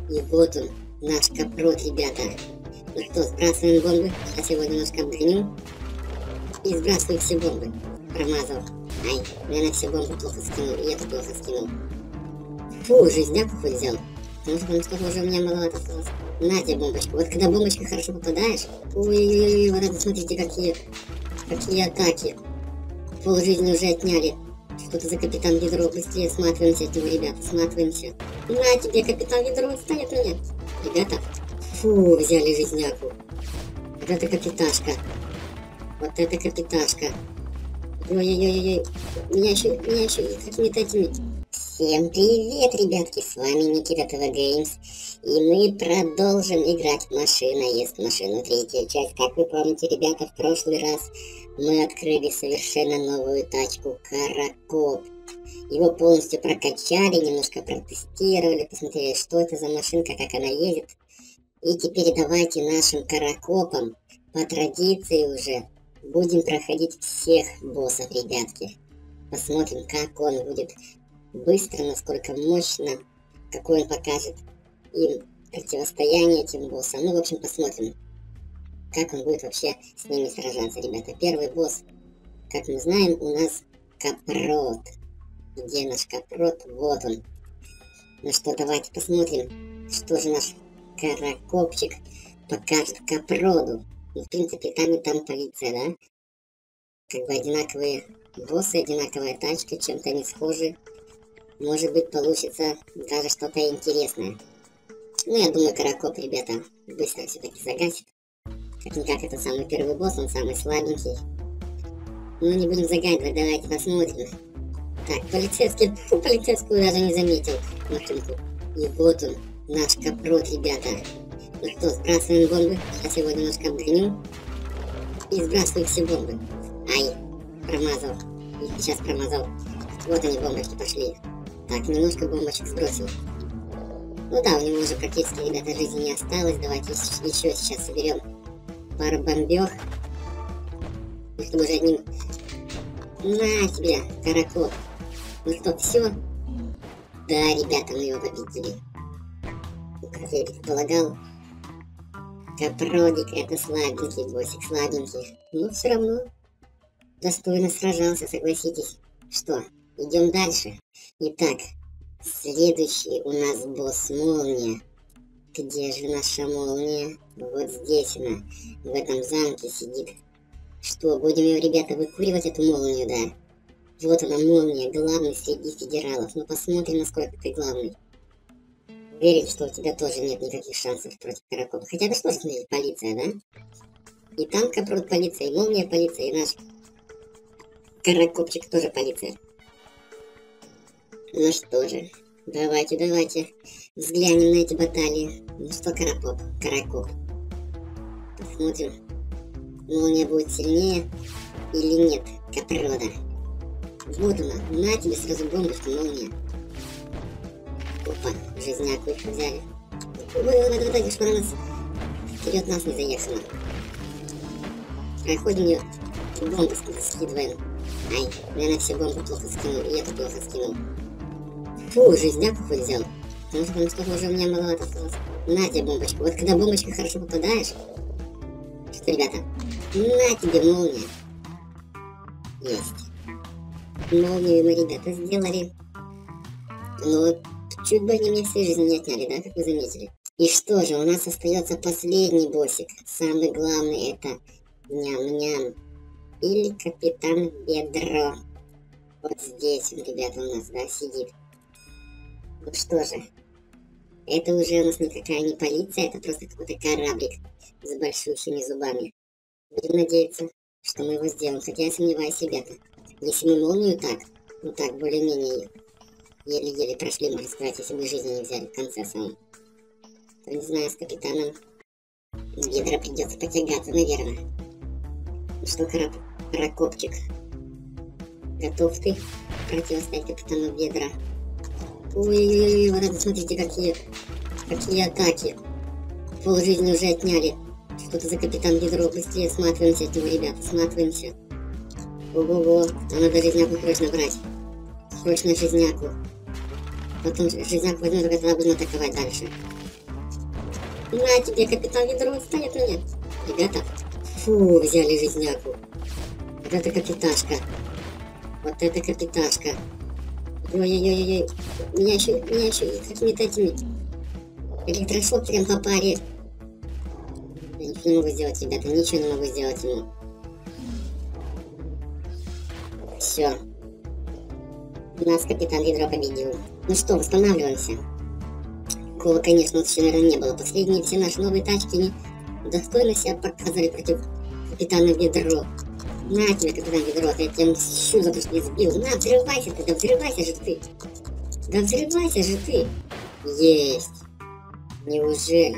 И вот он, наш капрот, ребята. Ну что, сбрасываем бомбы. Сейчас его немножко обгоню. И сбрасываю все бомбы. Промазал. Ай, наверное, все бомбы плохо скинул. И эту плохо скинул. Фу, жизняку хоть взял. Потому что уже у меня маловато осталось. На тебе бомбочку. Вот когда бомбочка хорошо попадаешь. Ой-ой-ой, вот это смотрите, какие атаки. Пол жизни уже отняли. Что-то за капитан Ведро. Быстрее сматываемся от него, ребята. Сматываемся. На тебе, капитан Ведро, отстань от меня. Ребята. Фу, взяли жизняку. Вот это капиташка. Вот это капиташка. Ой-ой-ой-ой. Меня еще какими-то этими... Всем привет, ребятки, с вами Никита ТВ Геймс, и мы продолжим играть в Машина ест машину, третью часть. Как вы помните, ребята, в прошлый раз мы открыли совершенно новую тачку Каракоп. Его полностью прокачали, немножко протестировали, посмотрели, что это за машинка, как она едет. И теперь давайте нашим Каракопам по традиции уже будем проходить всех боссов, ребятки. Посмотрим, как он будет быстро, насколько мощно, какой он покажет им противостояние этим боссам. Ну, в общем, посмотрим, как он будет вообще с ними сражаться, ребята. Первый босс, как мы знаем, у нас Капрот. Где наш Капрот? Вот он. Ну что, давайте посмотрим, что же наш Каракопчик покажет Капроду. Ну, в принципе, там и там полиция, да? Как бы одинаковые боссы, одинаковая тачка, чем-то они схожи. Может быть, получится даже что-то интересное. Ну, я думаю, Каракоп, ребята, быстро все-таки загасит. Как-никак, это самый первый босс, он самый слабенький. Ну, не будем загадывать, давайте посмотрим. Так, полицейский, полицейскую даже не заметил машинку. И вот он, наш Капрот, ребята. Ну что, сбрасываем бомбы. Сейчас его немножко обгоню. И сбрасываю все бомбы. Ай, промазал. И сейчас промазал. Вот они, бомбочки пошли. Так, немножко бомбочек сбросил. Ну да, у него уже практически, ребята, жизни не осталось. Давайте еще сейчас соберем пару бомбех. Чтобы уже одним... На тебе, Каракоп. Ну что, все? Да, ребята, мы его победили. Как я и предполагал. Капродик, это слабенький боссик, слабенький. Но все равно достойно сражался, согласитесь. Что, идем дальше? Итак, следующий у нас босс Молния. Где же наша Молния? Вот здесь она, в этом замке сидит. Что, будем ее, ребята, выкуривать, эту Молнию, да? Вот она, Молния, главный среди федералов. Ну посмотрим, насколько ты главный. Верить, что у тебя тоже нет никаких шансов против Каракопа. Хотя бы что, смотрите, полиция, да? И там Капрот полиция, и Молния полиция, и наш Каракопчик тоже полиция. Ну что же, давайте взглянем на эти баталии. Ну что, Каракоп. Посмотрим, Молния будет сильнее или нет Капрода. Вот она, на тебе сразу бомбочку, Молния. Опа, жизняку их взяли. Ой, что на нас вперед нас не заехала. Проходим ее, бомбы скидываем. Ай, наверное, все бомбы плохо скинул, и эту плохо скинул. Фу, жизняку хоть взял. Потому что уже у меня маловато осталось. На тебе бомбочку. Вот когда бомбочка хорошо попадаешь. Что, ребята? На тебе, Молния. Есть. Молнию мы, ребята, сделали. Но чуть бы они мне всю жизнь не отняли, да, как вы заметили. И что же, у нас остается последний боссик. Самый главный это Ням-Ням. Или Капитан Ведро. Вот здесь он, ребята, у нас, да, сидит. Ну что же, это уже у нас никакая не полиция, это просто какой-то кораблик с большущими зубами. Будем надеяться, что мы его сделаем, хотя я сомневаюсь, ребята. Если мы Молнию так, ну так, более-менее еле-еле прошли, можно сказать, если бы жизни не взяли в конце самом, то не знаю, с Капитаном Ведро придется потягаться, наверное. Ну что, Каракопчик, готов ты противостоять Капитану Ведро? Ой-ой-ой, вот это смотрите, какие атаки. Пол жизни уже отняли. Что-то за Капитан Ведро. Быстрее сматываемся от него, ребята, сматываемся. Ого-го, нам надо жизняку срочно брать. Срочно жизняку. Потом жизняку возьмем, только тогда будем атаковать дальше. На тебе, капитан Ведро, отстань от меня. Ребята, фу, взяли жизняку. Вот это капиташка. Вот это капиташка. Ой-ой-ой-ой. Меня еще какими-то этими электрошокером по паре. Я ничего не могу сделать, ребята, ничего не могу сделать ему. Все. Нас капитан Ведро победил. Ну что, восстанавливаемся. Такого, конечно, еще, наверное, не было. Последние все наши новые тачки не достойно себя показывали против капитана Ведро. На тебе, капитан Ведро, я тебя мщу за то, что не сбил. На, взрывайся ты, да взрывайся же ты. Да взрывайся же ты. Есть. Неужели?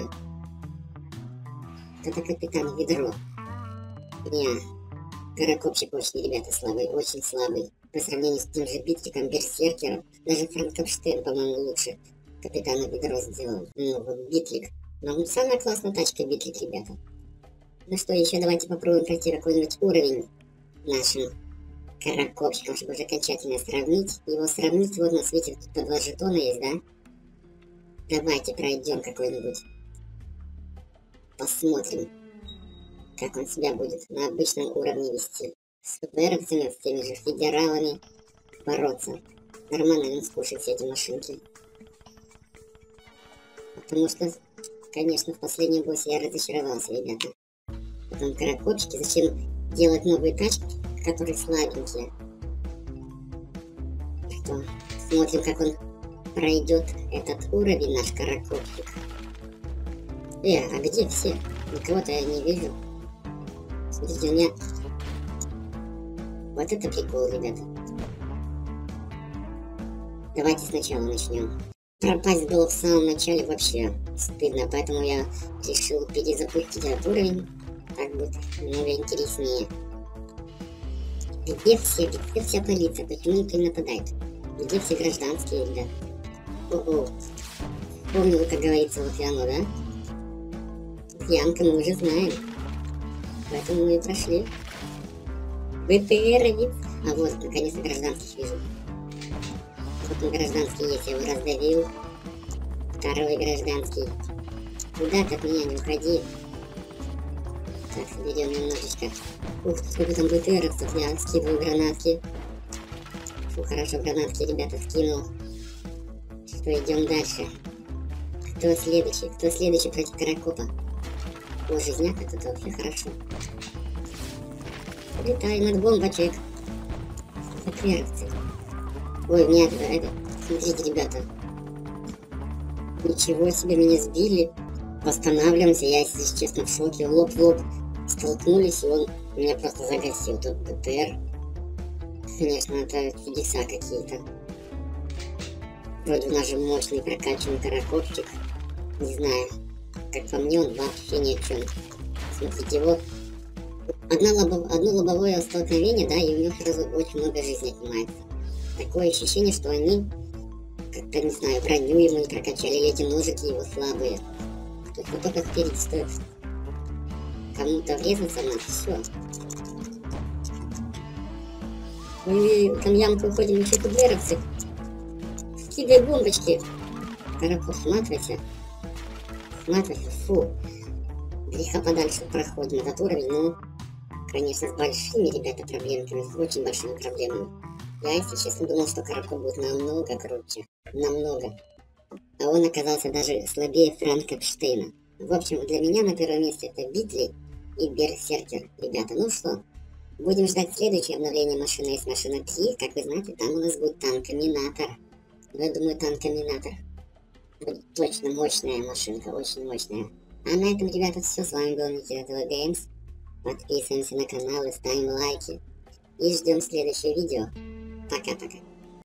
Это капитан Ведро. Не. Каракопчик очень, ребята, слабый, очень слабый. По сравнению с тем же Битликом, Берсеркером, даже Франкенштейн, по-моему, лучше капитана Ведро сделал. Ну, вот Битлик. Но самая классная тачка Битлик, ребята. Ну что, еще давайте попробуем пройти какой-нибудь уровень нашим Каракопчиком, чтобы уже окончательно сравнить. Его сравнить, вот на свете по 2 жетона есть, да? Давайте пройдем какой-нибудь. Посмотрим, как он себя будет на обычном уровне вести. С ФБРовцами, с теми же федералами бороться. Нормально им скушать все эти машинки. Потому что, конечно, в последнем боссе я разочаровался, ребята. Потом Каракопчики, зачем делать новые тачки, которые слабенькие. Что, смотрим, как он пройдет этот уровень, наш Каракопчик. А где все? Никого-то я не вижу. Смотрите, у меня... Вот это прикол, ребята. Давайте сначала начнем. Пропасть было в самом начале вообще стыдно, поэтому я решил перезапустить этот уровень. Так будет много интереснее. Где вся полиция? Почему никто не нападает? Где все гражданские, ребят? О-о. Помню, как говорится, вот и оно, да? Ямка мы уже знаем. Поэтому мы и прошли. ВПРовец. А вот, наконец-то гражданских вижу. Вот он гражданский есть, я его раздавил. Второй гражданский. Куда ты от меня, не уходи. Так, соберем немножечко. Ух, сколько там БТРовцев, я скидываю гранатки. Фу, хорошо, гранатки, ребята, скинул. Что, идем дальше. Кто следующий? Кто следующий против Каракопа? О, жизняк, это вообще хорошо. Летаем над бомбочек. БТРовцы. Ой, у меня это... Смотрите, ребята. Ничего себе, меня сбили. Восстанавливаемся, я, если честно, в шоке. Лоб в лоб столкнулись, и он меня просто загасил. Тут БТР. Конечно, это чудеса какие-то. Вроде у нас же мощный прокачанный Каракопчик. Не знаю, как по мне, он вообще ни о чем. Смотрите, его одно лобовое столкновение, да, и у него сразу очень много жизни отнимается. Такое ощущение, что они как-то, не знаю, броню ему не прокачали, или эти ножики его слабые. То есть вот только спереди стоит кому-то врезаться на все. Ой, там ямку уходим, еще ФБРовцы. Скидай бомбочки. Каракоп, сматывайся. Сматывайся, фу. Греха подальше проходим этот уровень, ну, конечно, с большими, ребята, проблемами, с очень большими проблемами. Я, если честно, думал, что Каракоп будет намного круче. Намного. А он оказался даже слабее Франкенштейна. В общем, для меня на первом месте это Битли и Берсеркер, ребята. Ну что, будем ждать следующее обновление машины. Есть машина 3, как вы знаете, там у нас будет танкоминатор. Но я думаю, танкоминатор будет точно мощная машинка, очень мощная. А на этом, ребята, все. С вами был Никита Games. Подписываемся на канал и ставим лайки. И ждем следующее видео. Пока-пока.